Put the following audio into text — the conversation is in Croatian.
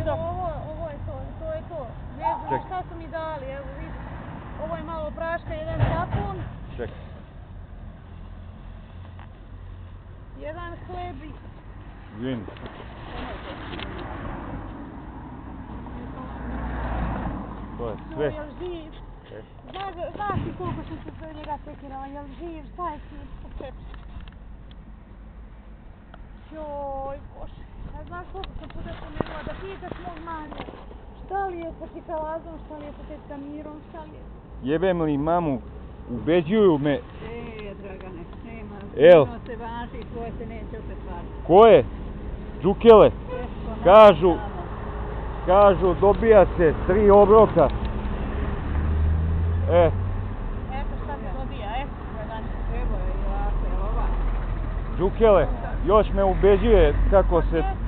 Ovo je to. Ne znam šta su mi dali, evo vidi. Ovo je malo praška, jedan sapun. Čekaj. Jedan hleb i... Izvini. To je sve. Jel živ? Znaš ti koliko sam se za njega sekirala, jel živ? Šta je s njim po čepi? Joj, Bože. Ja znaš koliko sam puta spomenula da pitaš mog Marija. Šta li je sa Kikalazom, šta li je sa tetka Mirom, šta li je? Jebem li mamu, ubeđuju me. Dragane, nema. El. Ono se važi i tvoje se neće opet važiti. Koje? Džukele. Kažu dobija se 3 obroka. Eto šta se dobija, evo je i ovako, evo ovako. Džukele, još me ubeđuje kako se